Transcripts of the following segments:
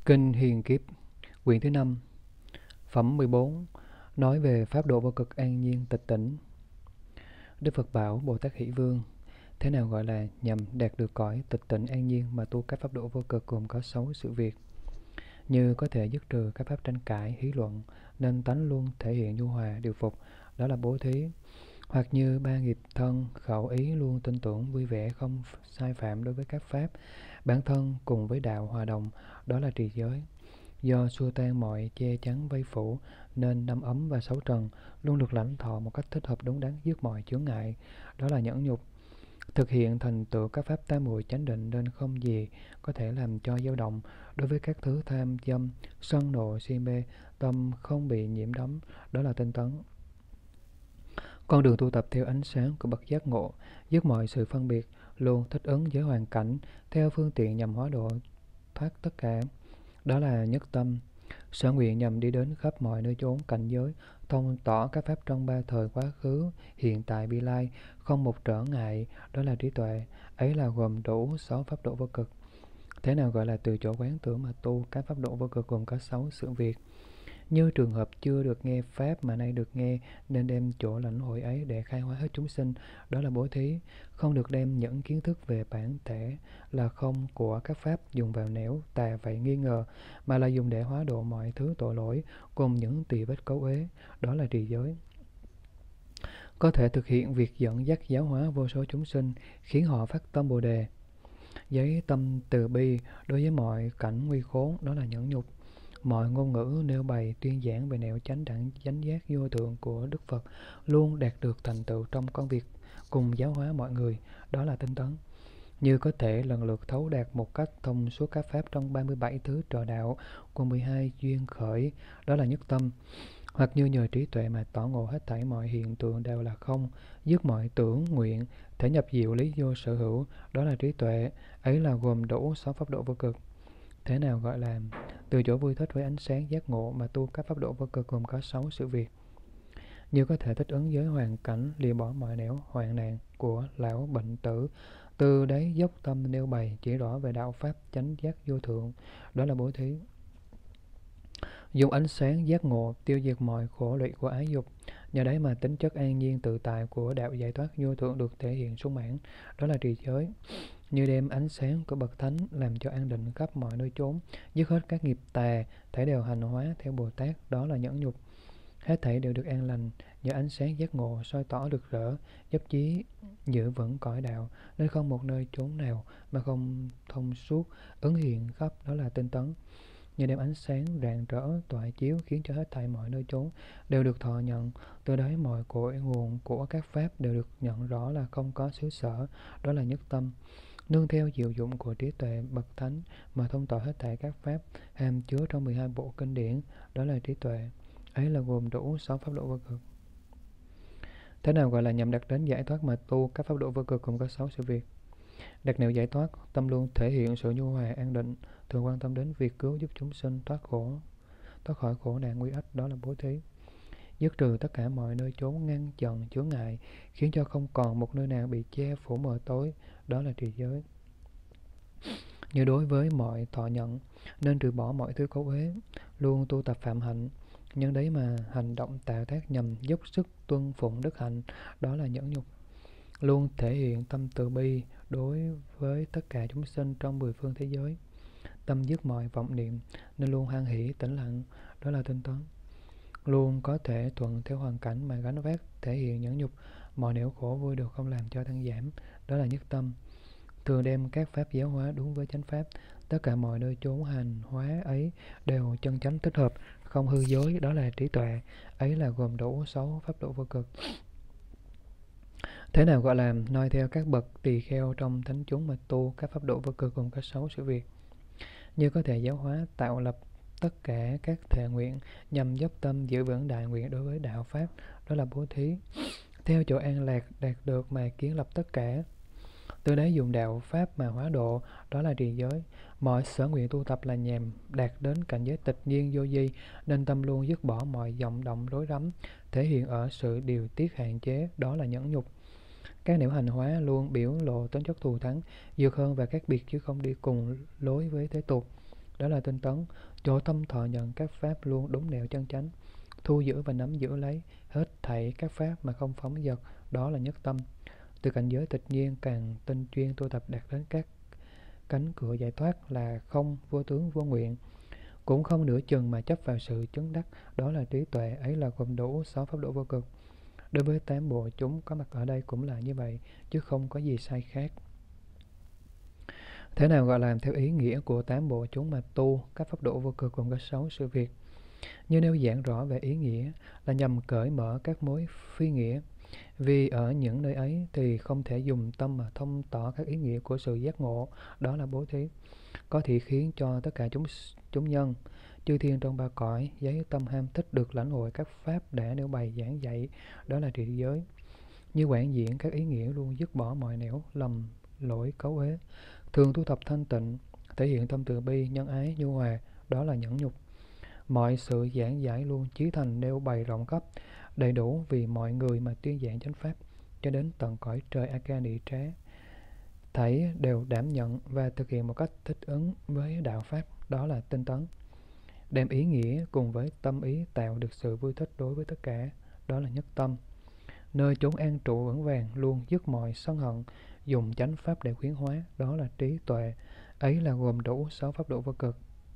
Kinh Hiền Kiếp, quyển thứ 5, phẩm 14, nói về pháp độ vô cực an nhiên tịch tỉnh. Đức Phật bảo Bồ Tát Hỷ Vương, thế nào gọi là nhằm đạt được cõi tịch tỉnh an nhiên mà tu các pháp độ vô cực gồm có 6 sự việc. Như có thể dứt trừ các pháp tranh cãi, hí luận, nên tánh luôn thể hiện nhu hòa, điều phục, đó là bố thí. Hoặc như ba nghiệp thân, khẩu ý luôn tin tưởng, vui vẻ, không sai phạm đối với các pháp. Bản thân cùng với đạo hòa đồng, đó là trì giới. Do xua tan mọi che chắn vây phủ, nên năm ấm và sáu trần luôn được lãnh thọ một cách thích hợp đúng đắn, dứt mọi chướng ngại, đó là nhẫn nhục. Thực hiện thành tựu các pháp tam muội chánh định, nên không gì có thể làm cho dao động đối với các thứ tham dâm, sân nộ, si mê, tâm không bị nhiễm đắm, đó là tinh tấn. Con đường tu tập theo ánh sáng của bậc giác ngộ, dứt mọi sự phân biệt, luôn thích ứng với hoàn cảnh, theo phương tiện nhằm hóa độ thoát tất cả, đó là nhất tâm. Sở nguyện nhằm đi đến khắp mọi nơi chốn cảnh giới, thông tỏ các pháp trong ba thời quá khứ, hiện tại, vi lai, không một trở ngại, đó là trí tuệ. Ấy là gồm đủ 6 pháp độ vô cực. Thế nào gọi là từ chỗ quán tưởng mà tu các pháp độ vô cực gồm có 6 sự việc. Như trường hợp chưa được nghe pháp mà nay được nghe, nên đem chỗ lãnh hội ấy để khai hóa hết chúng sinh, đó là bố thí. Không được đem những kiến thức về bản thể là không của các pháp dùng vào nẻo tà vậy nghi ngờ, mà là dùng để hóa độ mọi thứ tội lỗi cùng những tỳ vết cấu uế, đó là trì giới. Có thể thực hiện việc dẫn dắt giáo hóa vô số chúng sinh, khiến họ phát tâm Bồ đề, với tâm từ bi đối với mọi cảnh nguy khốn, đó là nhẫn nhục. Mọi ngôn ngữ nêu bày tuyên giảng về nẻo chánh đẳng chánh giác vô thượng của Đức Phật luôn đạt được thành tựu trong công việc cùng giáo hóa mọi người, đó là tinh tấn. Như có thể lần lượt thấu đạt một cách thông suốt các pháp trong 37 thứ trợ đạo cùng 12 duyên khởi, đó là nhất tâm. Hoặc như nhờ trí tuệ mà tỏ ngộ hết thảy mọi hiện tượng đều là không, dứt mọi tưởng nguyện, thể nhập diệu lý vô sở hữu, đó là trí tuệ. Ấy là gồm đủ 6 pháp độ vô cực. Thế nào gọi là từ chỗ vui thích với ánh sáng giác ngộ mà tu các pháp độ vô cực gồm có 6 sự việc. Như có thể thích ứng với hoàn cảnh, lìa bỏ mọi nẻo hoạn nạn của lão bệnh tử, từ đấy dốc tâm nêu bày chỉ rõ về đạo pháp chánh giác vô thượng, đó là bố thí. Dùng ánh sáng giác ngộ tiêu diệt mọi khổ lụy của ái dục, nhờ đấy mà tính chất an nhiên tự tại của đạo giải thoát vô thượng được thể hiện sung mãn, đó là trì giới. Như đem ánh sáng của bậc thánh làm cho an định khắp mọi nơi chốn, dứt hết các nghiệp tà, thảy đều hành hóa theo Bồ Tát, đó là nhẫn nhục. Hết thảy đều được an lành nhờ ánh sáng giác ngộ soi tỏ rực rỡ, giúp chí giữ vững cõi đạo, nên không một nơi chốn nào mà không thông suốt ứng hiện khắp, đó là tinh tấn. Như đem ánh sáng rạng rỡ tỏa chiếu, khiến cho hết thảy mọi nơi chốn đều được thọ nhận, từ đấy mọi cội nguồn của các pháp đều được nhận rõ là không có xứ sở, đó là nhất tâm. Nương theo diệu dụng của trí tuệ bậc thánh mà thông tỏ hết thảy các pháp hàm chứa trong 12 bộ kinh điển, đó là trí tuệ. Ấy là gồm đủ 6 pháp độ vô cực. Thế nào gọi là nhằm đạt đến giải thoát mà tu các pháp độ vô cực gồm có 6 sự việc. Đạt nẻo giải thoát, tâm luôn thể hiện sự nhu hòa an định, thường quan tâm đến việc cứu giúp chúng sinh thoát khỏi khổ nạn nguy ách, đó là bố thí. Dứt trừ tất cả mọi nơi chốn ngăn chặn chướng ngại, khiến cho không còn một nơi nào bị che phủ mờ tối, đó là trì giới. Như đối với mọi thọ nhận, nên trừ bỏ mọi thứ cấu uế, luôn tu tập phạm hạnh, nhân đấy mà hành động tạo tác nhằm dốc sức tuân phụng đức hạnh, đó là nhẫn nhục. Luôn thể hiện tâm từ bi đối với tất cả chúng sinh trong 10 phương thế giới, tâm dứt mọi vọng niệm, nên luôn hoan hỷ tĩnh lặng, đó là tinh tấn. Luôn có thể thuận theo hoàn cảnh mà gánh vác, thể hiện nhẫn nhục, mọi nẻo khổ vui đều không làm cho tăng giảm, đó là nhất tâm. Thường đem các pháp giáo hóa đúng với chánh pháp, tất cả mọi nơi chốn hành hóa ấy đều chân chánh thích hợp, không hư dối, đó là trí tuệ. Ấy là gồm đủ 6 pháp độ vô cực. Thế nào gọi là noi theo các bậc tỳ kheo trong thánh chúng mà tu các pháp độ vô cực gồm có 6 sự việc. Như có thể giáo hóa tạo lập tất cả các thệ nguyện nhằm dốc tâm giữ vững đại nguyện đối với đạo pháp, đó là bố thí. Theo chỗ an lạc đạt được mà kiến lập tất cả, từ đấy dùng đạo pháp mà hóa độ, đó là trì giới. Mọi sở nguyện tu tập là nhằm đạt đến cảnh giới tịch nhiên vô vi, nên tâm luôn dứt bỏ mọi vọng động rối rắm, thể hiện ở sự điều tiết hạn chế, đó là nhẫn nhục. Các nẻo hành hóa luôn biểu lộ tính chất thù thắng, vượt hơn và khác biệt chứ không đi cùng lối với thế tục. đó là tinh tấn. Chỗ tâm thọ nhận các pháp luôn đúng nẻo chân chánh, thu giữ và nắm giữ lấy hết thảy các pháp mà không phóng dật, đó là nhất tâm. Từ cảnh giới tịch nhiên càng tinh chuyên tu tập đạt đến các cánh cửa giải thoát là không, vô tướng, vô nguyện, cũng không nửa chừng mà chấp vào sự chứng đắc, đó là trí tuệ. Ấy là gồm đủ 6 pháp độ vô cực. Đối với 8 bộ chúng có mặt ở đây cũng là như vậy, chứ không có gì sai khác. Thế nào gọi là theo ý nghĩa của 8 bộ chúng mà tu các pháp độ vô cực gồm có 6 sự việc? Như nêu giảng rõ về ý nghĩa là nhằm cởi mở các mối phi nghĩa, vì ở những nơi ấy thì không thể dùng tâm mà thông tỏ các ý nghĩa của sự giác ngộ, đó là bố thí, có thể khiến cho tất cả chúng nhân, chư thiên trong ba cõi, giấy tâm ham thích được lãnh hội các pháp đã nêu bày giảng dạy, đó là trì giới. Như quảng diễn các ý nghĩa luôn dứt bỏ mọi nẻo lầm lỗi cấu uế, thường tu tập thanh tịnh, thể hiện tâm từ bi, nhân ái, nhu hòa, đó là nhẫn nhục. Mọi sự giảng giải luôn chí thành nêu bày rộng khắp, đầy đủ vì mọi người mà tuyên giảng chánh pháp, cho đến tận cõi trời A Ca Nị Trá, thảy đều đảm nhận và thực hiện một cách thích ứng với đạo pháp, đó là tinh tấn. Đem ý nghĩa cùng với tâm ý tạo được sự vui thích đối với tất cả, đó là nhất tâm. Nơi chốn an trụ vững vàng luôn dứt mọi sân hận, dùng chánh pháp để khuyến hóa, đó là trí tuệ. Ấy là gồm đủ 6 pháp độ vô cực.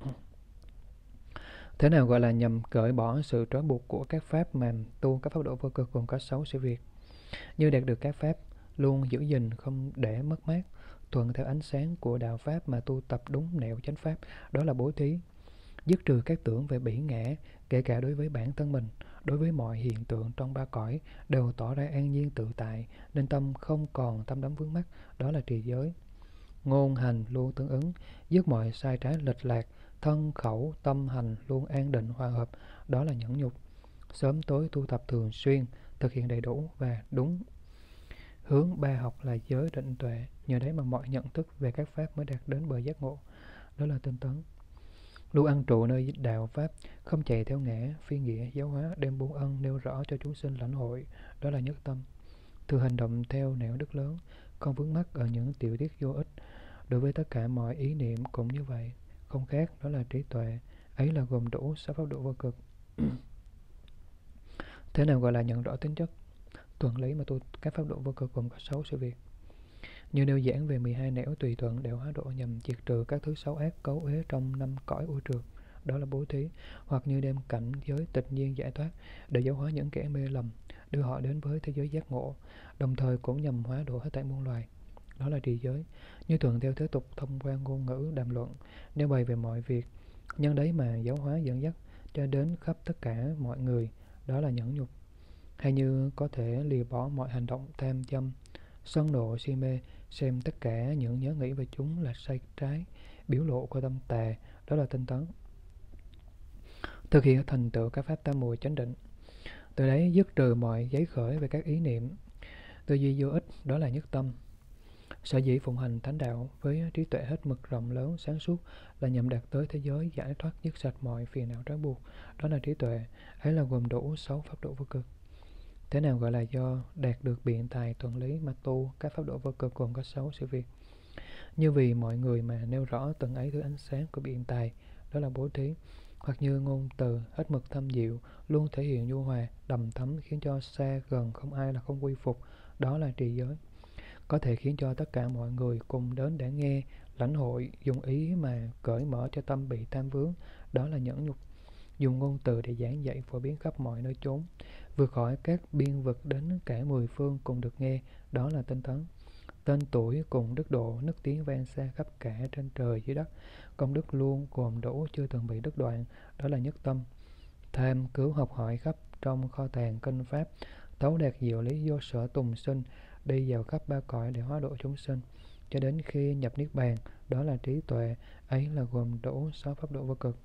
Thế nào gọi là nhằm cởi bỏ sự trói buộc của các pháp mà tu các pháp độ vô cực gồm có 6 sự việc? Như đạt được các pháp, luôn giữ gìn không để mất mát, thuận theo ánh sáng của đạo pháp mà tu tập đúng nẻo chánh pháp, đó là bố thí. Dứt trừ các tưởng về bỉ ngã, kể cả đối với bản thân mình, đối với mọi hiện tượng trong ba cõi, đều tỏ ra an nhiên tự tại, nên tâm không còn tâm đắm vướng mắc, đó là trì giới. Ngôn hành luôn tương ứng, dứt mọi sai trái lệch lạc, thân khẩu tâm hành luôn an định hòa hợp, đó là nhẫn nhục. Sớm tối tu tập thường xuyên, thực hiện đầy đủ và đúng hướng ba học là giới định tuệ, nhờ đấy mà mọi nhận thức về các pháp mới đạt đến bờ giác ngộ, đó là tinh tấn. Luôn ăn trụ nơi đạo pháp, không chạy theo ngã phi nghĩa, giáo hóa đem bốn ân nêu rõ cho chúng sinh lãnh hội, đó là nhất tâm. Thường hành động theo nẻo đức lớn, không vướng mắc ở những tiểu tiết vô ích, đối với tất cả mọi ý niệm cũng như vậy, không khác, đó là trí tuệ. Ấy là gồm đủ 6 pháp độ vô cực. Thế nào gọi là nhận rõ tính chất thuận lý mà tu các pháp độ vô cực gồm có 6 sự việc? Như nêu giảng về 12 nẻo tùy thuận để hóa độ nhằm triệt trừ các thứ xấu ác cấu uế trong 5 cõi ô trượt, đó là bố thí. Hoặc như đem cảnh giới tịch nhiên giải thoát để giáo hóa những kẻ mê lầm, đưa họ đến với thế giới giác ngộ, đồng thời cũng nhằm hóa độ hết thảy muôn loài, đó là trì giới. Như thuận theo thế tục thông qua ngôn ngữ đàm luận, nêu bày về mọi việc, nhân đấy mà giáo hóa dẫn dắt cho đến khắp tất cả mọi người, đó là nhẫn nhục. Hay như có thể lìa bỏ mọi hành động tham dâm, sân nộ, si mê, xem tất cả những nhớ nghĩ về chúng là sai trái, biểu lộ của tâm tà, đó là tinh tấn. Thực hiện thành tựu các pháp tam muội chánh định, từ đấy dứt trừ mọi giấy khởi về các ý niệm, tư duy vô ích, đó là nhất tâm. Sở dĩ phụng hành thánh đạo với trí tuệ hết mực rộng lớn sáng suốt là nhằm đạt tới thế giới giải thoát dứt sạch mọi phiền não trói buộc, đó là trí tuệ. Ấy là gồm đủ 6 pháp độ vô cực. Thế nào gọi là do đạt được biện tài thuận lý mà tu các pháp độ vô cực gồm có 6 sự việc? Như vì mọi người mà nêu rõ từng ấy thứ ánh sáng của biện tài, đó là bố thí. Hoặc như ngôn từ hết mực thâm diệu, luôn thể hiện nhu hòa, đầm thấm khiến cho xa gần không ai là không quy phục, đó là trì giới. Có thể khiến cho tất cả mọi người cùng đến để nghe, lãnh hội, dùng ý mà cởi mở cho tâm bị tam vướng, đó là nhẫn nhục. Dùng ngôn từ để giảng dạy phổ biến khắp mọi nơi chốn, vượt khỏi các biên vực đến cả 10 phương cùng được nghe, đó là tinh tấn. Tên tuổi cùng đức độ nức tiếng vang xa khắp cả trên trời dưới đất, công đức luôn gồm đủ chưa từng bị đứt đoạn, đó là nhất tâm. Tham cứu học hỏi khắp trong kho tàng kinh pháp, thấu đạt diệu lý vô sở tùng sinh, đi vào khắp ba cõi để hóa độ chúng sinh, cho đến khi nhập niết bàn, đó là trí tuệ. Ấy là gồm đủ 6 pháp độ vô cực.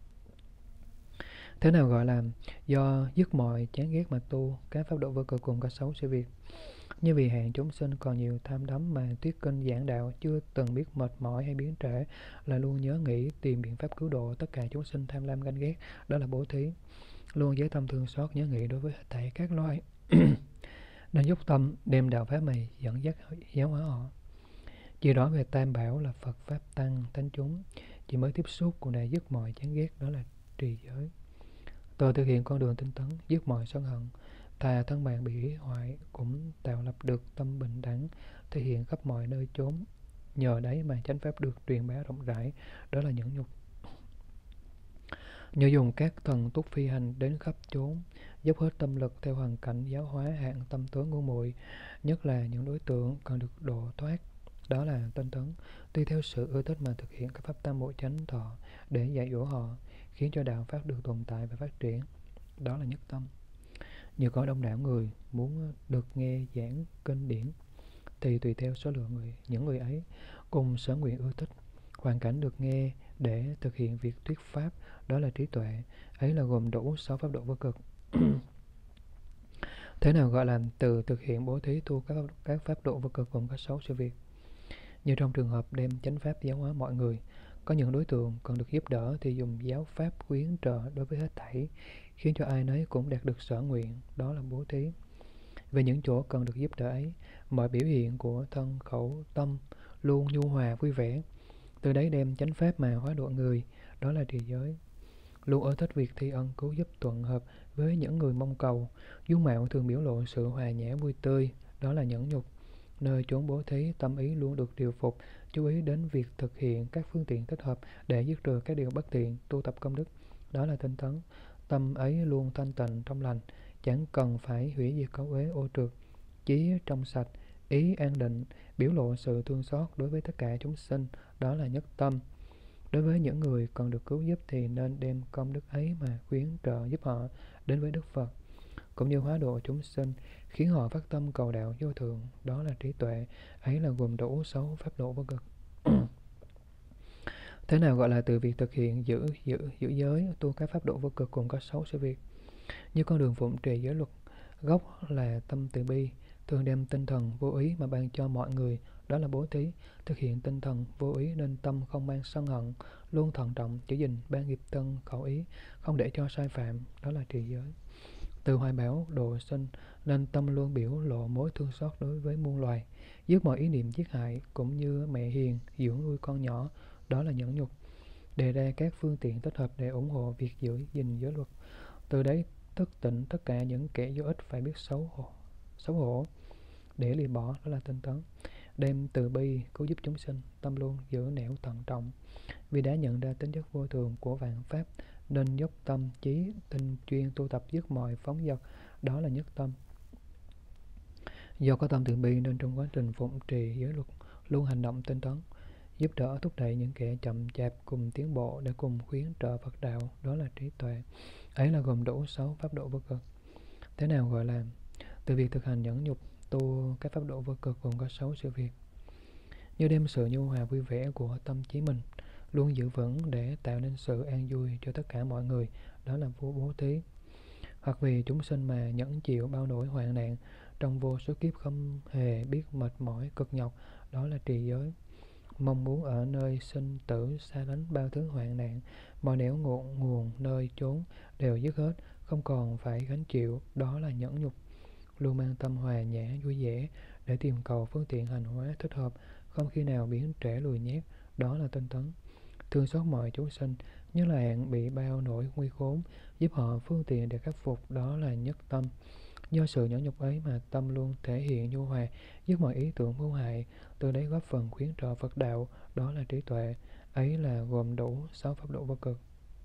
Thế nào gọi là do dứt mọi chán ghét mà tu các pháp độ vô cực gồm có 6 sự việc? Như vì hạng chúng sinh còn nhiều tham đắm mà thuyết kinh giảng đạo chưa từng biết mệt mỏi hay biến trễ, là luôn nhớ nghĩ tìm biện pháp cứu độ tất cả chúng sinh tham lam ganh ghét, đó là bố thí. Luôn với tâm thương xót nhớ nghĩ đối với hết thảy các loài nên dốc tâm đem đạo pháp này dẫn dắt giáo hóa họ. Chỉ rõ về tam bảo là Phật pháp tăng thánh chúng, chỉ mới tiếp xúc cũng đã dứt mọi chán ghét, đó là trì giới. Tôi thực hiện con đường tinh tấn, dứt mọi sân hận, thà thân bạn bị hủy hoại cũng tạo lập được tâm bình đẳng, thể hiện khắp mọi nơi chốn. Nhờ đấy mà chánh pháp được truyền bá rộng rãi, đó là nhẫn nhục. Nhờ dùng các thần túc phi hành đến khắp chốn, dốc hết tâm lực theo hoàn cảnh giáo hóa hạng tâm tối ngu muội, nhất là những đối tượng cần được độ thoát, đó là tinh tấn. Tuy theo sự ưa thích mà thực hiện các pháp tam bộ chánh thọ để dạy dỗ họ, khiến cho đạo pháp được tồn tại và phát triển, đó là nhất tâm. Như có đông đảo người muốn được nghe giảng kinh điển, thì tùy theo số lượng những người ấy cùng sở nguyện ưa thích, hoàn cảnh được nghe để thực hiện việc thuyết pháp, đó là trí tuệ. Ấy là gồm đủ 6 pháp độ vô cực. Thế nào gọi là từ thực hiện bố thí tu các pháp độ vô cực gồm có 6 sự việc. Như trong trường hợp đem chánh pháp giáo hóa mọi người, có những đối tượng cần được giúp đỡ thì dùng giáo pháp khuyến trợ đối với hết thảy, khiến cho ai nấy cũng đạt được sở nguyện, đó là bố thí. Về những chỗ cần được giúp đỡ ấy, mọi biểu hiện của thân khẩu tâm luôn nhu hòa vui vẻ, từ đấy đem chánh pháp mà hóa độ người, đó là trì giới. Luôn ưa thích việc thi ân cứu giúp thuận hợp với những người mong cầu, dung mạo thường biểu lộ sự hòa nhã vui tươi, đó là nhẫn nhục. Nơi chốn bố thí, tâm ý luôn được điều phục, chú ý đến việc thực hiện các phương tiện thích hợp để dứt trừ các điều bất tiện, tu tập công đức, đó là tinh tấn. Tâm ấy luôn thanh tịnh trong lành, chẳng cần phải hủy diệt cấu uế ô trượt, chí trong sạch, ý an định, biểu lộ sự thương xót đối với tất cả chúng sinh, đó là nhất tâm. Đối với những người cần được cứu giúp thì nên đem công đức ấy mà khuyến trợ giúp họ đến với Đức Phật, cũng như hóa độ chúng sinh, khiến họ phát tâm cầu đạo vô thượng, đó là trí tuệ. Ấy là gồm đủ 6 pháp độ vô cực. Thế nào gọi là từ việc thực hiện giữ giới tu các pháp độ vô cực gồm có 6 sự việc. Như con đường phụng trì giới luật, gốc là tâm từ bi, thường đem tinh thần vô ý mà ban cho mọi người, đó là bố thí. Thực hiện tinh thần vô ý nên tâm không mang sân hận, luôn thận trọng giữ gìn ban nghiệp tân khẩu ý, không để cho sai phạm, đó là trì giới. Từ hoài bão độ sinh nên tâm luôn biểu lộ mối thương xót đối với muôn loài, dứt mọi ý niệm giết hại, cũng như mẹ hiền dưỡng nuôi con nhỏ, đó là nhẫn nhục. Đề ra các phương tiện thích hợp để ủng hộ việc giữ gìn giới luật, từ đấy thức tỉnh tất cả những kẻ vô ích phải biết xấu hổ để lìa bỏ, đó là tinh tấn. Đem từ bi cứu giúp chúng sinh, tâm luôn giữ nẻo thận trọng, vì đã nhận ra tính chất vô thường của vạn pháp nên dốc tâm trí tinh chuyên tu tập dứt mọi phóng dật, đó là nhất tâm. Do có tâm từ bi nên trong quá trình phụng trì giới luật luôn hành động tinh tấn, giúp đỡ thúc đẩy những kẻ chậm chạp cùng tiến bộ để cùng khuyến trợ Phật đạo, đó là trí tuệ. Ấy là gồm đủ 6 pháp độ vô cực. Thế nào gọi là từ việc thực hành nhẫn nhục tu các pháp độ vô cực gồm có 6 sự việc. Như đem sự nhu hòa vui vẻ của tâm trí mình luôn giữ vững để tạo nên sự an vui cho tất cả mọi người, đó là bố thí. Hoặc vì chúng sinh mà nhẫn chịu bao nỗi hoạn nạn trong vô số kiếp không hề biết mệt mỏi cực nhọc, đó là trì giới. Mong muốn ở nơi sinh tử xa lánh bao thứ hoạn nạn, mọi nẻo ngọn nguồn nơi chốn đều dứt hết, không còn phải gánh chịu, đó là nhẫn nhục. Luôn mang tâm hòa nhã vui vẻ để tìm cầu phương tiện hành hóa thích hợp, không khi nào biến trễ lùi nhét, đó là tinh tấn. Thương xót mọi chúng sinh, nhất là hạng bị bao nỗi nguy khốn, giúp họ phương tiện để khắc phục, đó là nhất tâm. Do sự nhẫn nhục ấy mà tâm luôn thể hiện nhu hòa, dứt mọi ý tưởng mưu hại, từ đấy góp phần khuyến trợ Phật đạo, đó là trí tuệ. Ấy là gồm đủ 6 pháp độ vô cực.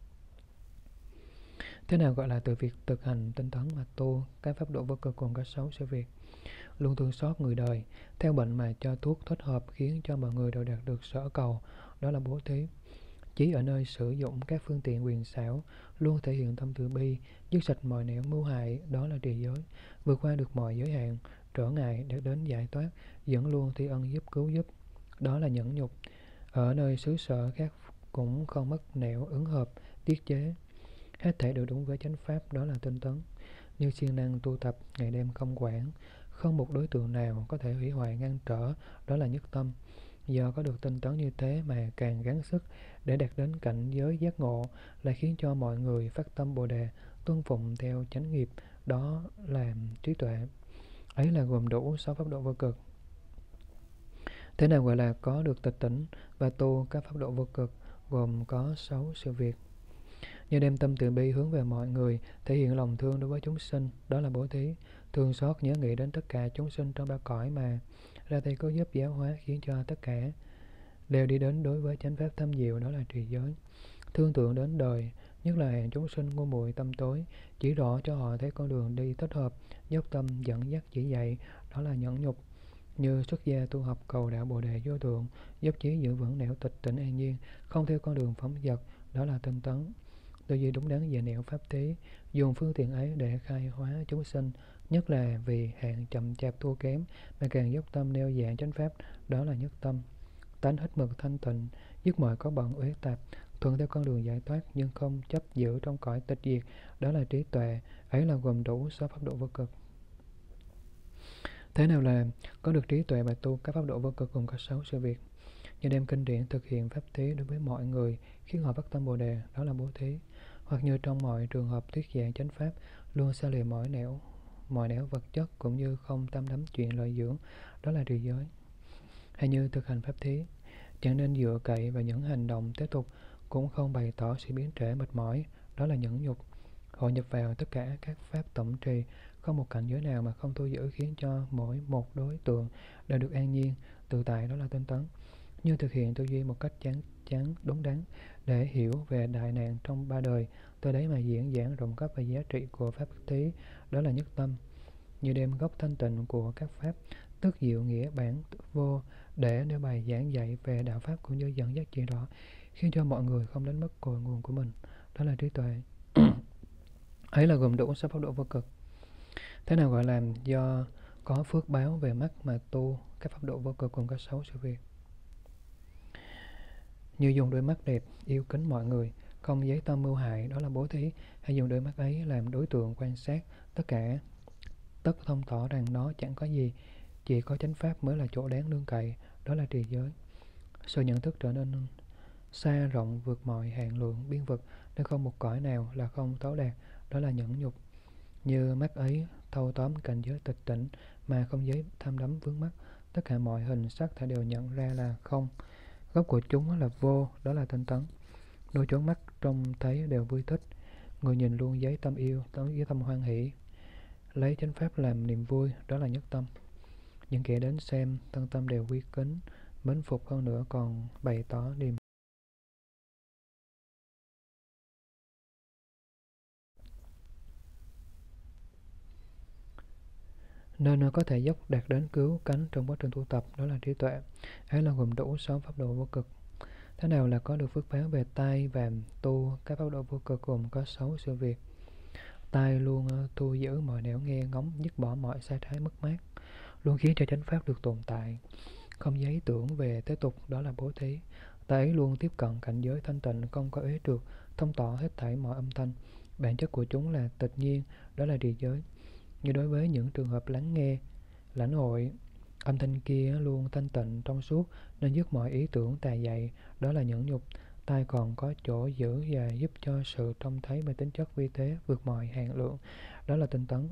Thế nào gọi là từ việc thực hành tinh tấn mà tu các pháp độ vô cực gồm có 6 sự việc. Luôn thương xót người đời, theo bệnh mà cho thuốc thích hợp khiến cho mọi người đều đạt được sở cầu, đó là bố thí. Chí ở nơi sử dụng các phương tiện quyền xảo, luôn thể hiện tâm từ bi, dứt sạch mọi nẻo mưu hại, đó là trì giới. Vượt qua được mọi giới hạn, trở ngại để đến giải thoát, vẫn luôn thi ân cứu giúp, đó là nhẫn nhục. Ở nơi xứ sở khác cũng không mất nẻo ứng hợp, tiết chế. Hết thảy đều đúng với chánh pháp, đó là tinh tấn. Như siêng năng tu tập, ngày đêm không quản, không một đối tượng nào có thể hủy hoại ngăn trở, đó là nhất tâm. Do có được tinh tấn như thế mà càng gắng sức để đạt đến cảnh giới giác ngộ, lại khiến cho mọi người phát tâm Bồ đề, tuân phụng theo chánh nghiệp, đó là trí tuệ. Ấy là gồm đủ 6 pháp độ vô cực. Thế nào gọi là có được tịch tỉnh và tu các pháp độ vô cực gồm có 6 sự việc. Như đem tâm từ bi hướng về mọi người, thể hiện lòng thương đối với chúng sinh, đó là bố thí. Thương xót nhớ nghĩ đến tất cả chúng sinh trong ba cõi mà ra tay cứu giúp giáo hóa, khiến cho tất cả đều đi đến đối với chánh pháp thâm diệu, đó là trì giới. Thương tưởng đến đời, nhất là hàng chúng sinh ngu muội tâm tối, chỉ rõ cho họ thấy con đường đi thích hợp, dốc tâm dẫn dắt chỉ dạy, đó là nhẫn nhục. Như xuất gia tu học cầu đạo Bồ đề vô thượng, dốc chí giữ vững nẻo tịch tỉnh an nhiên, không theo con đường phóng dật, đó là tinh tấn. Tư duy đúng đắn về nẻo pháp thí, dùng phương tiện ấy để khai hóa chúng sinh, nhất là vì hạng chậm chạp thua kém mà càng dốc tâm neo dạng chánh pháp, đó là nhất tâm. Tánh hết mực thanh tịnh, dứt mọi có bận uế tạp, thuận theo con đường giải thoát nhưng không chấp giữ trong cõi tịch diệt, đó là trí tuệ, ấy là gồm đủ 6 pháp độ vô cực. Thế nào là có được trí tuệ và tu các pháp độ vô cực gồm có 6 sự việc. Như đem kinh điển thực hiện pháp thí đối với mọi người, khiến họ phát tâm Bồ đề, đó là bố thí. Hoặc như trong mọi trường hợp thuyết giảng chánh pháp, luôn xa lìa mọi nẻo vật chất cũng như không tâm đắm chuyện lợi dưỡng, đó là trì giới. Hay như thực hành pháp thí, chẳng nên dựa cậy vào những hành động tiếp tục, cũng không bày tỏ sự biến trễ mệt mỏi, đó là nhẫn nhục. Hội nhập vào tất cả các pháp tổng trì, không một cảnh giới nào mà không thu giữ, khiến cho mỗi một đối tượng đều được an nhiên, tự tại, đó là tinh tấn. Như thực hiện tư duy một cách chắn chắn đúng đắn để hiểu về đại nạn trong ba đời, từ đấy mà diễn giảng rộng khắp về giá trị của pháp thí, đó là nhất tâm. Như đem gốc thanh tịnh của các pháp, tức diệu nghĩa bản vô, để nêu bài giảng dạy về đạo pháp cũng như dẫn dắt chỉ rõ, khiến cho mọi người không đánh mất cội nguồn của mình, đó là trí tuệ. Ấy là gồm đủ 6 pháp độ vô cực. Thế nào gọi là do có phước báo về mắt mà tu các pháp độ vô cực gồm có 6 sự việc. Như dùng đôi mắt đẹp, yêu kính mọi người, không giấy tâm mưu hại, đó là bố thí. Hay dùng đôi mắt ấy làm đối tượng quan sát tất thông tỏ rằng nó chẳng có gì, chỉ có chánh pháp mới là chỗ đáng nương cậy, đó là trì giới. Sự nhận thức trở nên xa rộng vượt mọi hạn lượng biên vực, nên không một cõi nào là không thấu đạt, đó là nhẫn nhục. Như mắt ấy thâu tóm cảnh giới tịch tỉnh mà không giấy tham đắm vướng mắc, tất cả mọi hình sắc thể đều nhận ra là không, gốc của chúng là vô, đó là tinh tấn. Đôi chốn mắt trông thấy đều vui thích, người nhìn luôn giấy tâm yêu, với tâm hoan hỷ, lấy chánh pháp làm niềm vui, đó là nhất tâm. Những kẻ đến xem thân tâm đều quy kính, mến phục, hơn nữa còn bày tỏ niềm nên nó có thể dốc đạt đến cứu cánh trong quá trình tu tập, đó là trí tuệ. Ấy là gồm đủ 6 pháp độ vô cực. Thế nào là có được phước báo về tai và tu các pháp độ vô cực gồm có 6 sự việc. Tai luôn thu giữ mọi nẻo nghe ngóng, dứt bỏ mọi sai trái mất mát, luôn khiến cho chánh pháp được tồn tại, không giấy tưởng về thế tục, đó là bố thí. Tai ấy luôn tiếp cận cảnh giới thanh tịnh, không có uế trượt, thông tỏ hết thảy mọi âm thanh, bản chất của chúng là tịch nhiên, đó là trì giới. Như đối với những trường hợp lắng nghe, lãnh hội âm thanh kia luôn thanh tịnh trong suốt, nên dứt mọi ý tưởng tà dại, đó là nhẫn nhục. Tai còn có chỗ giữ và giúp cho sự trông thấy về tính chất vi tế vượt mọi hạn lượng, đó là tinh tấn.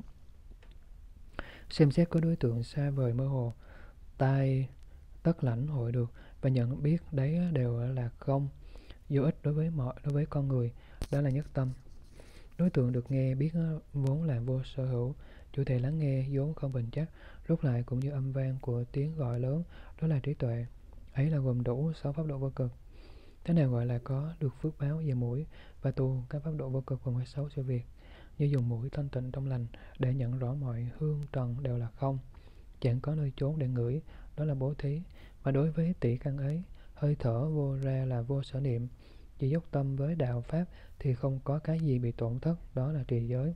Xem xét có đối tượng xa vời mơ hồ, tai tất lãnh hội được và nhận biết đấy đều là không, vô ích đối với con người, đó là nhất tâm. Đối tượng được nghe biết vốn là vô sở hữu, chủ thể lắng nghe vốn không bền chắc, rút lại cũng như âm vang của tiếng gọi lớn, đó là trí tuệ. Ấy là gồm đủ 6 pháp độ vô cực. Thế nào gọi là có được phước báo về mũi và tu các pháp độ vô cực gồm có 6 sự việc. Như dùng mũi thanh tịnh trong lành để nhận rõ mọi hương trần đều là không, chẳng có nơi chốn để ngửi, đó là bố thí. Và đối với tỷ căn ấy, hơi thở vô ra là vô sở niệm, chỉ dốc tâm với đạo pháp thì không có cái gì bị tổn thất, đó là trì giới.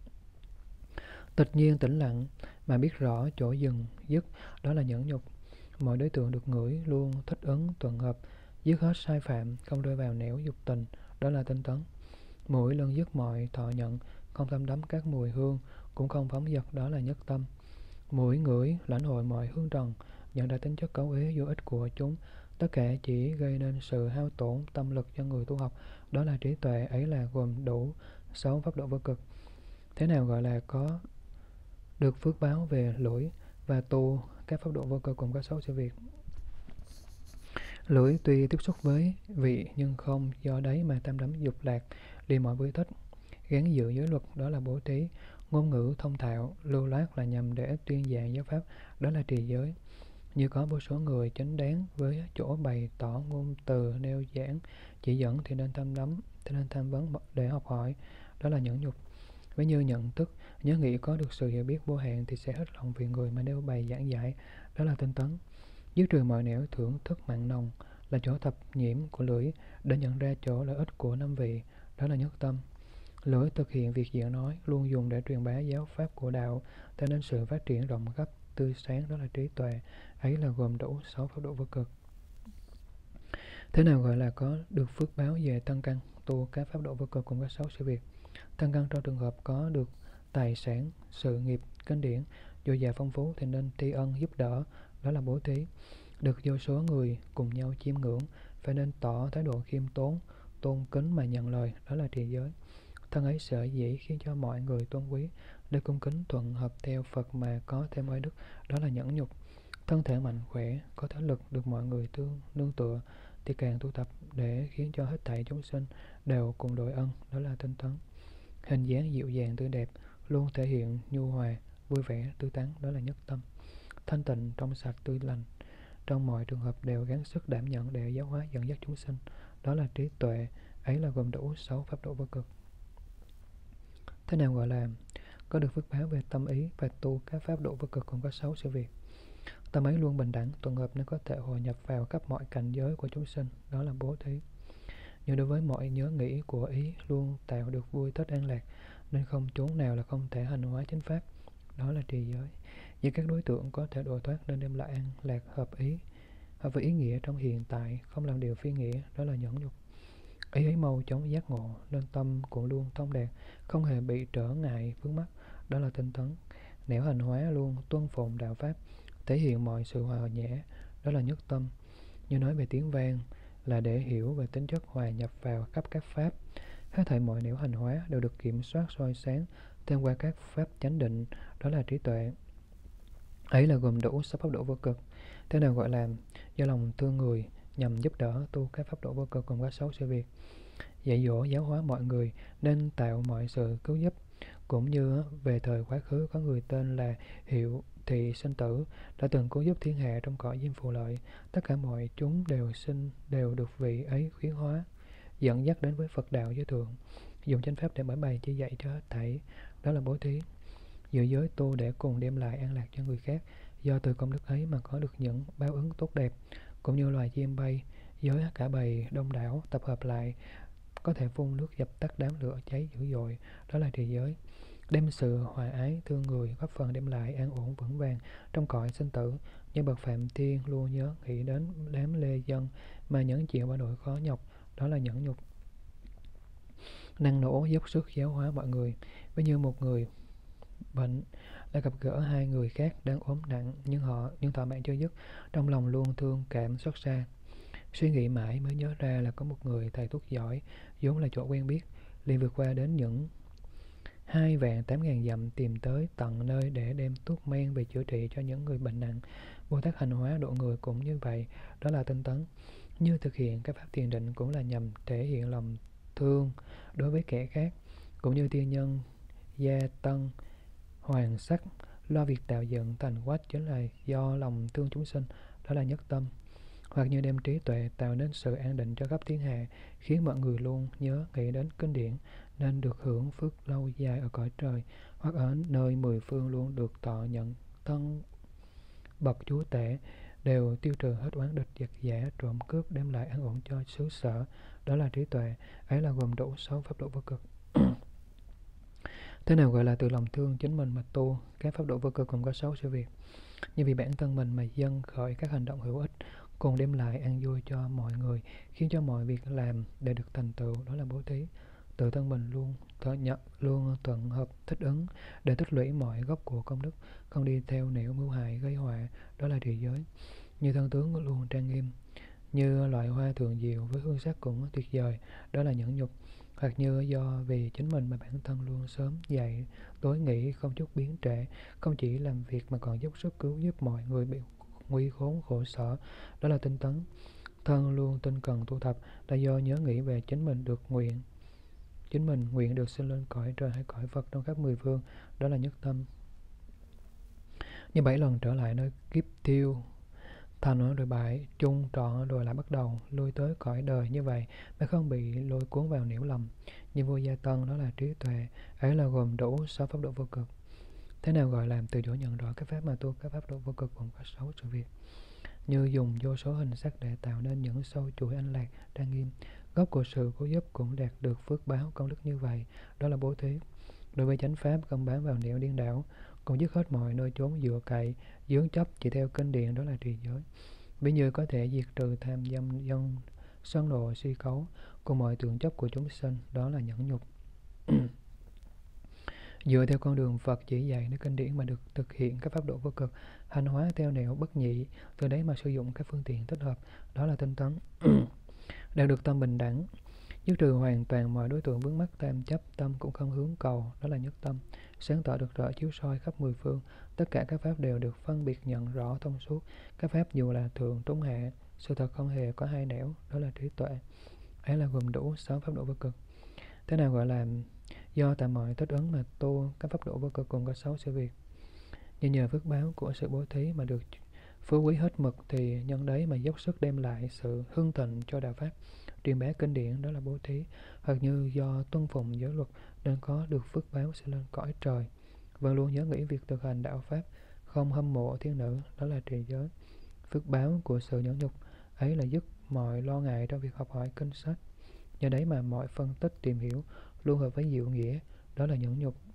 Tịch nhiên tĩnh lặng mà biết rõ chỗ dừng dứt, đó là nhẫn nhục. Mọi đối tượng được ngửi luôn thích ứng thuận hợp, dứt hết sai phạm, không rơi vào nẻo dục tình, đó là tinh tấn. Mũi lần dứt mọi thọ nhận, không thâm đắm các mùi hương, cũng không phóng dật, đó là nhất tâm. Mũi ngửi lãnh hội mọi hương trần, nhận ra tính chất cấu uế vô ích của chúng, tất cả chỉ gây nên sự hao tổn tâm lực cho người tu học, đó là trí tuệ. Ấy là gồm đủ 6 pháp độ vô cực. Thế nào gọi là có được phước báo về lỗi và tu các pháp độ vô cực gồm có 6 sự việc. Lưỡi tuy tiếp xúc với vị nhưng không do đấy mà tam đắm dục lạc, liền mọi vui thích, gắn giữ giới luật, đó là bố thí. Ngôn ngữ thông thạo, lưu loát là nhằm để tuyên giảng giáo pháp, đó là trì giới. Như có vô số người chánh đáng với chỗ bày tỏ ngôn từ nêu giảng chỉ dẫn thì nên tham đắm, thì nên tham vấn để học hỏi, đó là nhẫn nhục. Ví như nhận thức, nhớ nghĩ có được sự hiểu biết vô hạn thì sẽ hết lòng vì người mà nêu bày giảng giải, đó là tinh tấn. Dứt trừ mọi nẻo thưởng thức mặn nồng là chỗ thập nhiễm của lưỡi, để nhận ra chỗ lợi ích của năm vị, đó là nhất tâm. Lưỡi thực hiện việc diễn nói, luôn dùng để truyền bá giáo pháp của đạo, tạo nên sự phát triển rộng khắp, tươi sáng, đó là trí tuệ. Ấy là gồm đủ 6 pháp độ vô cực. Thế nào gọi là có được phước báo về tăng căn? Tu các pháp độ vô cực cũng có 6 sự việc. Tăng căn trong trường hợp có được tài sản, sự nghiệp, kinh điển, dồi dào phong phú thì nên tri ân giúp đỡ, đó là bố thí. Được vô số người cùng nhau chiêm ngưỡng, phải nên tỏ thái độ khiêm tốn, tôn kính mà nhận lời, đó là trì giới. Thân ấy sở dĩ khiến cho mọi người tôn quý, để cung kính thuận hợp theo Phật mà có thêm oai đức, đó là nhẫn nhục. Thân thể mạnh khỏe, có thể lực được mọi người nương tựa, thì càng tu tập để khiến cho hết thảy chúng sinh đều cùng đội ân, đó là tinh tấn. Hình dáng dịu dàng tươi đẹp, luôn thể hiện nhu hòa, vui vẻ, tươi tắn, đó là nhất tâm. Thanh tịnh, trong sạch, tươi lành, trong mọi trường hợp đều gắng sức đảm nhận để giáo hóa dẫn dắt chúng sinh, đó là trí tuệ. Ấy là gồm đủ 6 pháp độ vô cực. Thế nào gọi là có được phước báo về tâm ý và tu các pháp độ vô cực? Cũng có 6 sự việc. Tâm ấy luôn bình đẳng, tuần hợp nên có thể hòa nhập vào khắp mọi cảnh giới của chúng sinh, đó là bố thí. Nhưng đối với mọi nhớ nghĩ của ý luôn tạo được vui thích an lạc, nên không chốn nào là không thể hành hóa chánh pháp, đó là trì giới. Như các đối tượng có thể độ thoát nên đem lại an lạc hợp ý, hợp với ý nghĩa trong hiện tại, không làm điều phi nghĩa, đó là nhẫn nhục. Ý ấy mau chóng giác ngộ nên tâm cũng luôn thông đạt, không hề bị trở ngại vướng mắc, đó là tinh tấn. Nẻo hành hóa luôn tuân phụng đạo pháp, thể hiện mọi sự hòa nhã, đó là nhất tâm. Như nói về tiếng vang là để hiểu về tính chất hòa nhập vào khắp các pháp. Hết thảy mọi nẻo hành hóa đều được kiểm soát soi sáng thêm qua các pháp chánh định, đó là trí tuệ. Ấy là gồm đủ 6 pháp độ vô cực. Thế nào gọi là do lòng thương người nhằm giúp đỡ tu các pháp độ vô cực? Gồm có 6 sự việc. Dạy dỗ giáo hóa mọi người nên tạo mọi sự cứu giúp. Cũng như về thời quá khứ có người tên là Hiệu Thị Sinh Tử đã từng cứu giúp thiên hạ trong cõi diêm phù lợi. Tất cả mọi chúng đều được vị ấy khuyến hóa, dẫn dắt đến với Phật đạo giới thượng, dùng chánh pháp để mở bày chỉ dạy cho hết thảy, đó là bố thí. Giữ giới tu để cùng đem lại an lạc cho người khác, do từ công đức ấy mà có được những báo ứng tốt đẹp. Cũng như loài chim bay, giới cả bầy đông đảo tập hợp lại, có thể phun nước dập tắt đám lửa cháy dữ dội, đó là trì giới. Đem sự hòa ái thương người góp phần đem lại an ổn vững vàng trong cõi sinh tử. Như bậc Phạm Thiên luôn nhớ nghĩ đến đám lê dân mà nhẫn chịu ba nỗi khó nhọc, đó là nhẫn nhục. Năng nổ dốc sức giáo hóa mọi người. Ví như một người bệnh đã gặp gỡ hai người khác đang ốm nặng, nhưng thọ mạng chưa dứt, trong lòng luôn thương cảm xót xa. Suy nghĩ mãi mới nhớ ra là có một người thầy thuốc giỏi, vốn là chỗ quen biết, liền vượt qua đến những 2.800.000 dặm tìm tới tận nơi để đem thuốc men về chữa trị cho những người bệnh nặng. Bồ Tát hành hóa độ người cũng như vậy, đó là tinh tấn. Như thực hiện các pháp thiền định cũng là nhằm thể hiện lòng thương đối với kẻ khác. Cũng như tiên nhân gia tân hoàng sắc lo việc tạo dựng thành quách chính là do lòng thương chúng sinh, đó là nhất tâm. Hoặc như đem trí tuệ tạo nên sự an định cho khắp thiên hạ, khiến mọi người luôn nhớ nghĩ đến kinh điển nên được hưởng phước lâu dài ở cõi trời, hoặc ở nơi mười phương luôn được thọ nhận thân bậc chúa tể, đều tiêu trừ hết oán địch giặc giả trộm cướp, đem lại an ổn cho xứ sở, đó là trí tuệ. Ấy là gồm đủ 6 pháp độ vô cực. Thế nào gọi là từ lòng thương chính mình mà tu các pháp độ vô cực? Cũng có 6 sự việc. Như vì bản thân mình mà dâng khởi các hành động hữu ích, cùng đem lại an vui cho mọi người, khiến cho mọi việc làm để được thành tựu, đó là bố thí. Tự thân mình luôn thuận hợp thích ứng để tích lũy mọi gốc của công đức, không đi theo nẻo mưu hại gây họa, đó là trì giới. Như thân tướng luôn trang nghiêm, như loại hoa thường diệu với hương sắc cũng tuyệt vời, đó là nhẫn nhục. Hoặc như do vì chính mình mà bản thân luôn sớm dậy tối nghỉ, không chút biến trễ, không chỉ làm việc mà còn dốc sức cứu giúp mọi người bị nguy khốn khổ sở, đó là tinh tấn. thân luôn tinh cần tu tập là do nhớ nghĩ về chính mình nguyện được sinh lên cõi trời hay cõi Phật trong khắp mười phương, đó là nhất tâm. Như 7 lần trở lại nơi kiếp tiêu thành rồi bại chung trọn rồi lại bắt đầu lui tới cõi đời, như vậy mới không bị lôi cuốn vào nhiễu lầm. Như vô gia tân đó là trí tuệ, ấy là gồm đủ 6 pháp độ vô cực. Thế nào gọi là từ chỗ nhận rõ các pháp mà tu các pháp độ vô cực gồm có 6 sự việc. Như dùng vô số hình sắc để tạo nên những sâu chuỗi anh lạc trang nghiêm. Gốc của sự cứu giúp cũng đạt được phước báo công đức như vậy, đó là bố thí. Đối với chánh pháp không bám vào nẻo điên đảo, cũng dứt hết mọi nơi chốn dựa cậy dướng chấp chỉ theo kinh điển, đó là trì giới. Ví như có thể diệt trừ tham dâm dân sân độ si cấu cùng mọi tưởng chấp của chúng sinh, đó là nhẫn nhục. Dựa theo con đường Phật chỉ dạy nơi kinh điển mà được thực hiện các pháp độ vô cực, hành hóa theo nẻo bất nhị, từ đấy mà sử dụng các phương tiện thích hợp, đó là tinh tấn. Đạt được tâm bình đẳng, dứt trừ hoàn toàn mọi đối tượng vướng mắc tam chấp, tâm cũng không hướng cầu, đó là nhất tâm. Sáng tỏ được rõ chiếu soi khắp mười phương, tất cả các pháp đều được phân biệt nhận rõ thông suốt. Các pháp dù là thượng trung hạ, sự thật không hề có hai nẻo, đó là trí tuệ. Ấy là gồm đủ 6 pháp độ vô cực. Thế nào gọi là do tại mọi thích ứng mà tu các pháp độ vô cực cùng có 6 sự việc. Nhưng nhờ phước báo của sự bố thí mà được phú quý hết mực, thì nhân đấy mà dốc sức đem lại sự hưng thịnh cho đạo pháp, truyền bá kinh điển, đó là bố thí. Hoặc như do tuân phụng giới luật nên có được phước báo sẽ lên cõi trời, vẫn luôn nhớ nghĩ việc thực hành đạo pháp, không hâm mộ thiên nữ, đó là trì giới. Phước báo của sự nhẫn nhục ấy là dứt mọi lo ngại trong việc học hỏi kinh sách, nhờ đấy mà mọi phân tích tìm hiểu luôn hợp với diệu nghĩa, đó là nhẫn nhục.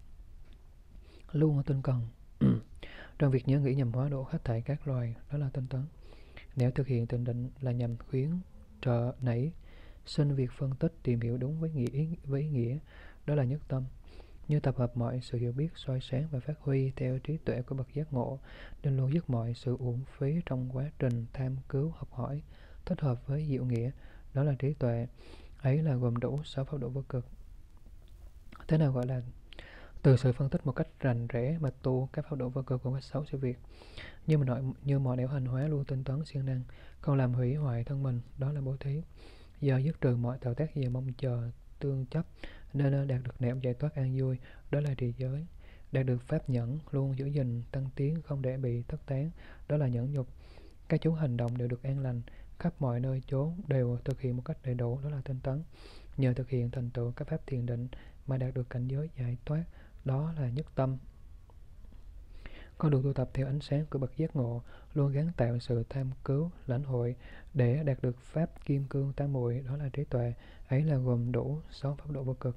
Luôn tinh cần trong việc nhớ nghĩ nhằm hóa độ hết thảy các loài, đó là tinh tấn. Nếu thực hiện tịnh định là nhằm khuyến trợ nảy sinh việc phân tích tìm hiểu đúng với ý nghĩa, đó là nhất tâm. Như tập hợp mọi sự hiểu biết soi sáng và phát huy theo trí tuệ của bậc giác ngộ, nên luôn dứt mọi sự uổng phí trong quá trình tham cứu học hỏi, thích hợp với diệu nghĩa, đó là trí tuệ. Ấy là gồm đủ 6 pháp độ vô cực. Thế nào gọi là từ sự phân tích một cách rành rẽ mà tu các pháp độ vô cực cũng có 6 sự việc. Như mọi nẻo hành hóa luôn tinh tấn siêng năng, không làm hủy hoại thân mình, đó là bố thí. Do dứt trừ mọi tạo tác gì mong chờ tương chấp nên đạt được nẻo giải thoát an vui, đó là trì giới. Đạt được pháp nhẫn, luôn giữ gìn tăng tiến không để bị thất tán, đó là nhẫn nhục. Các chốn hành động đều được an lành, khắp mọi nơi chốn đều thực hiện một cách đầy đủ, đó là tinh tấn. Nhờ thực hiện thành tựu các pháp thiền định mà đạt được cảnh giới giải thoát, đó là nhất tâm. Con đường tu tập theo ánh sáng của bậc giác ngộ luôn gắn tạo sự tham cứu, lãnh hội để đạt được pháp kim cương tam muội, đó là trí tuệ. Ấy là gồm đủ 6 pháp độ vô cực.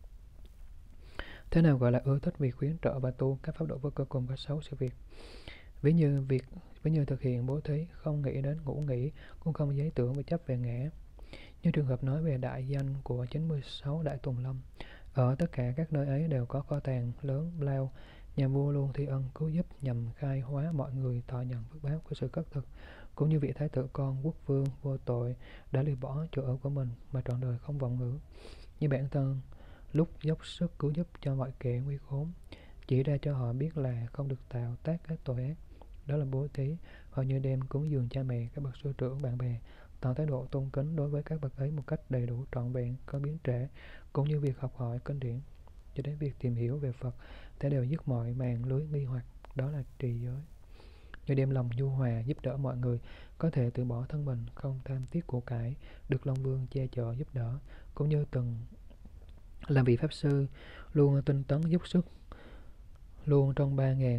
Thế nào gọi là ưa thích việc khuyến trợ và tu các pháp độ vô cực cùng có 6 sự việc. Ví như thực hiện bố thí, không nghĩ đến ngủ nghỉ, cũng không giấy tưởng và chấp về ngã. Như trường hợp nói về đại danh của 96 Đại Tùng Lâm, ở tất cả các nơi ấy đều có kho tàng lớn lao, nhà vua luôn thi ân cứu giúp nhằm khai hóa mọi người thọ nhận phước báo của sự cất thực, cũng như vị thái tử con quốc vương vô tội đã lìa bỏ chỗ ở của mình mà trọn đời không vọng ngữ. Như bản thân lúc dốc sức cứu giúp cho mọi kẻ nguy khốn, chỉ ra cho họ biết là không được tạo tác các tội ác, đó là bố thí. Họ như đem cúng dường cha mẹ, các bậc sư trưởng, bạn bè, tỏ thái độ tôn kính đối với các bậc ấy một cách đầy đủ trọn vẹn, có biến trễ, cũng như việc học hỏi kinh điển cho đến việc tìm hiểu về Phật, để đều dứt mọi màn lưới nghi hoặc, đó là trì giới. Như đem lòng nhu hòa giúp đỡ mọi người, có thể từ bỏ thân mình, không tham tiếc của cải, được Long Vương che chở giúp đỡ, cũng như từng làm vị pháp sư luôn tinh tấn dốc sức luôn trong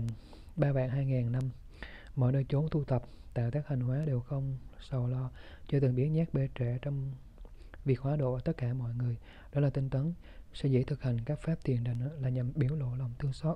3.200 năm, mọi nơi chốn tu tập tạo tác hành hóa đều không sầu lo, chưa từng biến nhát bê trễ trong việc hóa độ tất cả mọi người, đó là tinh tấn. Sẽ dễ thực hành các pháp thiền định là nhằm biểu lộ lòng thương xót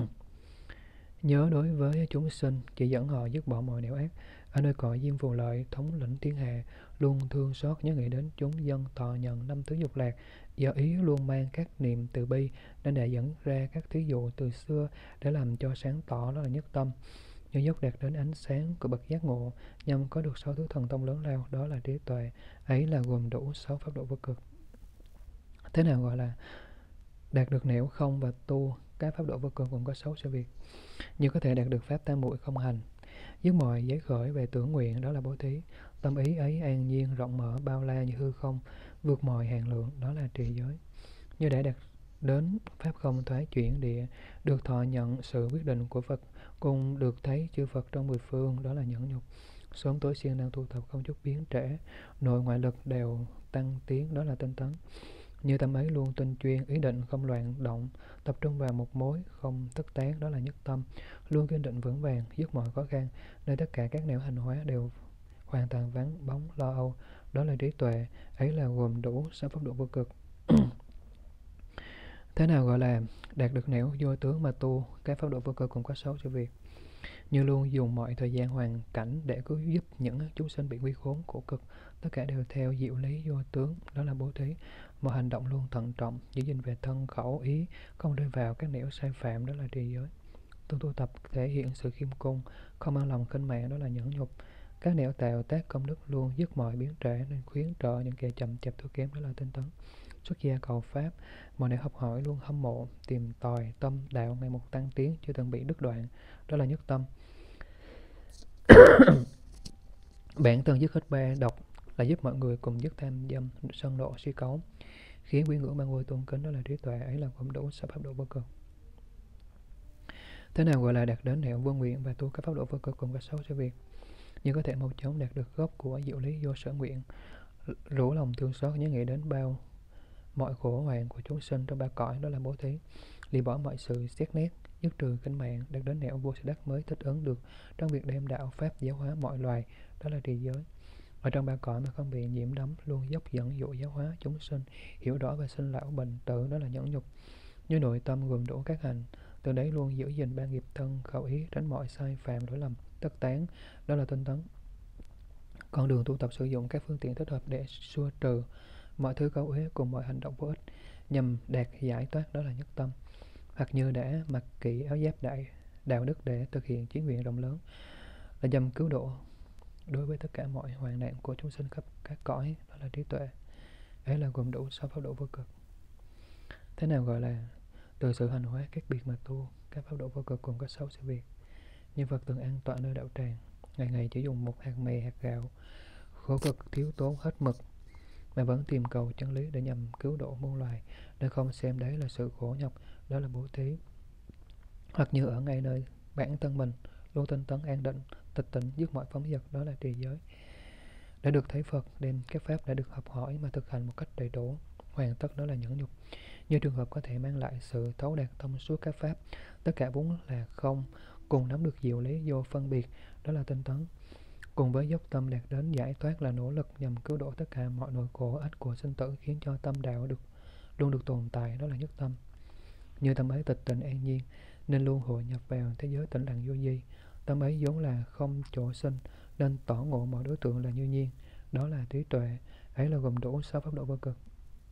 nhớ đối với chúng sinh, chỉ dẫn họ dứt bỏ mọi nẻo ác. Ở nơi cõi Diêm Phù Lợi, thống lĩnh thiên hạ, luôn thương xót nhớ nghĩ đến chúng dân thọ nhận năm tứ dục lạc. Do ý luôn mang các niệm từ bi nên đã dẫn ra các thí dụ từ xưa để làm cho sáng tỏ, đó là nhất tâm. Như dốc đạt đến ánh sáng của bậc giác ngộ nhằm có được 6 thứ thần thông lớn lao, đó là trí tuệ. Ấy là gồm đủ 6 pháp độ vô cực. Thế nào gọi là đạt được nẻo không và tu các pháp độ vô cực cũng có 6 sự việc. Như có thể đạt được pháp tam muội không hành, dứt mọi giấy khởi về tưởng nguyện, đó là bố thí. Tâm ý ấy an nhiên rộng mở bao la như hư không, vượt mọi hạn lượng, đó là trì giới. Như đã đạt đến pháp không thoái chuyển địa, được thọ nhận sự quyết định của Phật, cùng được thấy chư Phật trong mười phương, đó là nhẫn nhục. Sớm tối siêng năng tu tập không chút biến trễ, nội ngoại lực đều tăng tiến, đó là tinh tấn. Như tâm ấy luôn tinh chuyên, ý định không loạn động, tập trung vào một mối, không thất tán, đó là nhất tâm. Luôn kiên định vững vàng, dứt mọi khó khăn, nơi tất cả các nẻo hành hóa đều hoàn toàn vắng bóng lo âu, đó là trí tuệ. Ấy là gồm đủ sáu pháp độ vô cực. Thế nào gọi là đạt được nẻo vô tướng mà tu? Các pháp độ vô cực cũng có 6 sự việc. Như luôn dùng mọi thời gian hoàn cảnh để cứu giúp những chúng sinh bị nguy khốn khổ cực, tất cả đều theo diệu lý vô tướng, đó là bố thí. Một hành động luôn thận trọng, giữ gìn về thân khẩu ý, không rơi vào các nẻo sai phạm, đó là trì giới. Tu tập thể hiện sự khiêm cung, không mang lòng khinh mạng, đó là nhẫn nhục. Các nẻo tạo tác công đức luôn dứt mọi biến trễ, nên khuyến trợ những kẻ chậm chạp thua kém, đó là tinh tấn. Xuất gia cầu pháp, mọi nẻo học hỏi luôn hâm mộ, tìm tòi tâm đạo ngày một tăng tiến, chưa từng bị đứt đoạn, đó là nhất tâm. Bản thân dứt hết ba độc là giúp mọi người cùng dứt tham dâm, sân nộ, si cấu, khiến quý ngưỡng ban ngôi tôn kính, đó là trí tuệ. Ấy là gồm đủ sáu pháp độ vô cực. Thế nào gọi là đạt đến nẻo vô nguyện và tu các pháp độ vô cực cùng có 6 sự việc. Nhưng có thể mau chóng đạt được gốc của diệu lý vô sở nguyện, rủ lòng thương xót, nhớ nghĩ đến bao mọi khổ hoạn của chúng sinh trong ba cõi, đó là bố thí. Lìa bỏ mọi sự xét nét, dứt trừ kinh mạng, đạt đến nẻo vô sở đắc mới thích ứng được trong việc đem đạo pháp giáo hóa mọi loài, đó là trì giới. Ở trong ba cõi mà không bị nhiễm đắm, luôn dốc dẫn dụ giáo hóa chúng sinh, hiểu rõ về sinh lão bệnh tử, đó là nhẫn nhục. Như nội tâm gồm đủ các hành, từ đấy luôn giữ gìn ba nghiệp thân khẩu ý, tránh mọi sai phạm lỗi lầm tất tán, đó là tinh tấn. Con đường tu tập sử dụng các phương tiện thích hợp để xua trừ mọi thứ cấu uế cùng mọi hành động vô ích nhằm đạt giải thoát, đó là nhất tâm. Hoặc như đã mặc kỵ áo giáp đạo đức để thực hiện chí nguyện rộng lớn, là nhằm cứu độ đối với tất cả mọi hoạn nạn của chúng sinh khắp các cõi, đó là trí tuệ. Ấy là gồm đủ sáu pháp độ vô cực. Thế nào gọi là từ sự hành hóa các biệt mà tu? Các pháp độ vô cực cùng có 6 sự việc. Như Phật từng an tọa nơi đạo tràng, ngày ngày chỉ dùng một hạt mè hạt gạo, khổ cực thiếu tốn hết mực, mà vẫn tìm cầu chân lý để nhằm cứu độ muôn loài, nên không xem đấy là sự khổ nhọc, đó là bố thí. Hoặc như ở ngay nơi bản thân mình, luôn tinh tấn an định, tịch tỉnh, dứt mọi phóng dật, đó là trì giới. Đã được thấy Phật đem các pháp đã được học hỏi mà thực hành một cách đầy đủ, hoàn tất, đó là nhẫn nhục. Như trường hợp có thể mang lại sự thấu đạt thông suốt các pháp, tất cả vốn là không, cùng nắm được diệu lý vô phân biệt, đó là tinh tấn. Cùng với dốc tâm đạt đến giải thoát là nỗ lực nhằm cứu độ tất cả mọi nỗi khổ ách của sinh tử, khiến cho tâm đạo luôn được tồn tại, đó là nhất tâm. Như tâm ấy tịch tịnh an nhiên, nên luôn hội nhập vào thế giới tĩnh lặng vô vi. Tâm ấy vốn là không chỗ sinh, nên tỏ ngộ mọi đối tượng là như nhiên, đó là trí tuệ. Ấy là gồm đủ 6 pháp độ vô cực.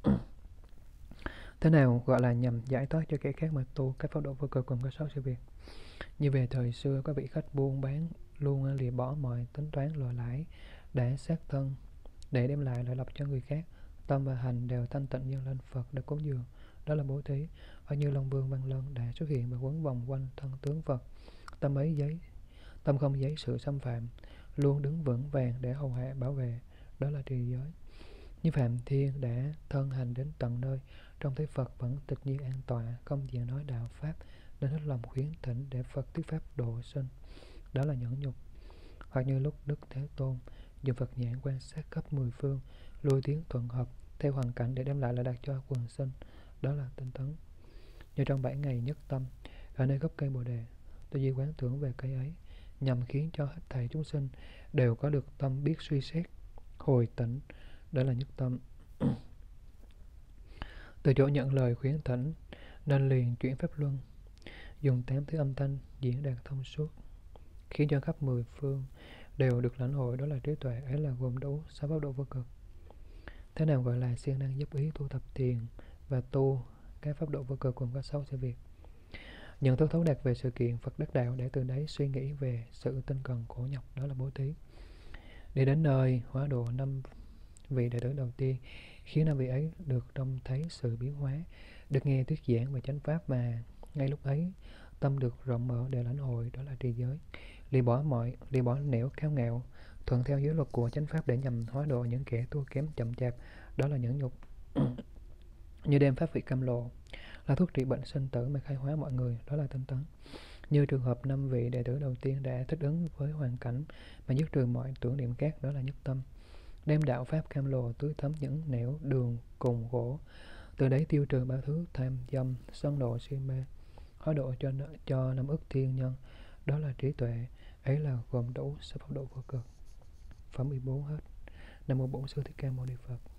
Thế nào gọi là nhằm giải thoát cho kẻ khác mà tu? Các pháp độ vô cực gồm có 6 sự việc. Như về thời xưa có vị khách buôn bán luôn lìa bỏ mọi tính toán lừa lãi, đã sát thân để đem lại lợi lộc cho người khác. Tâm và hành đều thanh tịnh dâng lên Phật để cúng dường, đó là bố thí. Ở như Long Vương Văn Lân đã xuất hiện và quấn vòng quanh thân tướng Phật. Tâm không giấy sự xâm phạm, luôn đứng vững vàng để hầu hạ bảo vệ, đó là trì giới. Như Phạm Thiên đã thân hành đến tận nơi, trông thấy Phật vẫn tịch nhiên an tọa, không diện nói đạo pháp, nên hết lòng khuyến thỉnh để Phật thuyết pháp độ sinh, đó là nhẫn nhục. Hoặc như lúc Đức Thế Tôn dùng Phật nhãn quan sát khắp mười phương, lôi tiếng thuận hợp theo hoàn cảnh để đem lại lợi lạc cho quần sinh, đó là tinh tấn. Như trong 7 ngày nhất tâm, ở nơi gốc cây Bồ đề, tôi duy quán tưởng về cây ấy, nhằm khiến cho hết thảy chúng sinh đều có được tâm biết suy xét, hồi tỉnh, đó là nhất tâm. Từ chỗ nhận lời khuyến thỉnh, nên liền chuyển pháp luân, dùng 8 thứ âm thanh diễn đạt thông suốt, khiến cho khắp mười phương đều được lãnh hội, đó là trí tuệ. Ấy là gồm đủ 6 pháp độ vô cực. Thế nào gọi là siêng năng giúp ý tu tập thiền và tu các pháp độ vô cực gồm có 6 sự việc. Nhận thức thấu đạt về sự kiện Phật đắc đạo, để từ đấy suy nghĩ về sự tinh cần khổ nhọc, đó là bố thí. Để đến nơi hóa độ 5 vị đệ tử đầu tiên, khiến 5 vị ấy được trông thấy sự biến hóa, được nghe thuyết giảng về chánh pháp, mà ngay lúc ấy tâm được rộng mở để lãnh hội, đó là trì giới. Lìa bỏ nẻo cao ngạo, thuận theo giới luật của chánh pháp để nhằm hóa độ những kẻ thua kém chậm chạp, đó là nhẫn nhục. Như đem pháp vị cam lộ là thuốc trị bệnh sinh tử mà khai hóa mọi người, đó là tinh tấn. Như trường hợp 5 vị đệ tử đầu tiên đã thích ứng với hoàn cảnh mà dứt trừ mọi tưởng niệm khác, đó là nhất tâm. Đem đạo pháp cam lồ tưới thấm những nẻo đường cùng gỗ, từ đấy tiêu trừ bao thứ tham dâm sân độ si mê, hóa độ cho 5 ức thiên nhân, đó là trí tuệ. Ấy là gồm đủ sa pháp độ vô cực. Phẩm 14 hết. Nam mô Bổn Sư Thích Ca Mâu Ni Phật.